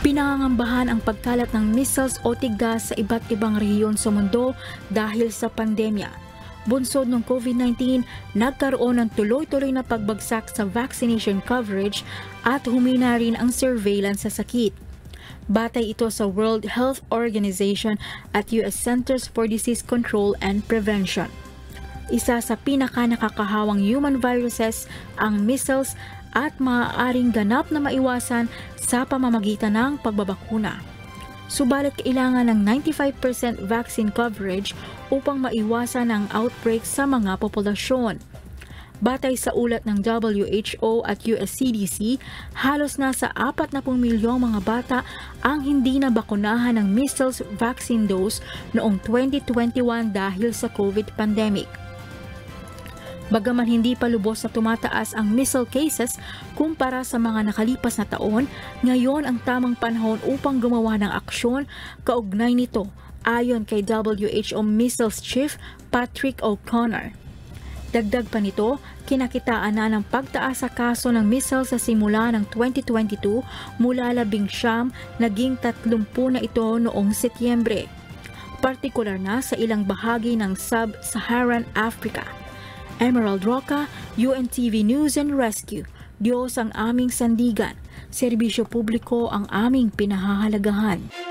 Pinangangambahan ang pagkalat ng measles o tigas sa iba't ibang rehiyon sa mundo dahil sa pandemya. Bunsod ng COVID-19, nagkaroon ng tuloy-tuloy na pagbagsak sa vaccination coverage at humina rin ang surveillance sa sakit. Batay ito sa World Health Organization at US Centers for Disease Control and Prevention. Isa sa pinaka-nakakahawang human viruses ang measles at maaaring ganap na maiwasan sa pamamagitan ng pagbabakuna. Subalit kailangan ng 95% vaccine coverage upang maiwasan ang outbreak sa mga populasyon. Batay sa ulat ng WHO at US CDC, halos nasa 40 milyong mga bata ang hindi na bakunahan ng measles vaccine dose noong 2021 dahil sa COVID pandemic. Bagaman hindi pa lubos na tumataas ang measles cases kumpara sa mga nakalipas na taon, ngayon ang tamang panahon upang gumawa ng aksyon kaugnay nito, ayon kay WHO Measles Chief Patrick O'Connor. Dagdag pa nito, kinakitaan na ng pagtaas sa kaso ng measles sa simula ng 2022 mula 19 naging 30 na ito noong Setyembre, partikular na sa ilang bahagi ng Sub-Saharan Africa. Emerald Roca, UNTV News and Rescue. Diyos ang aming sandigan, serbisyo publiko ang aming pinahahalagahan.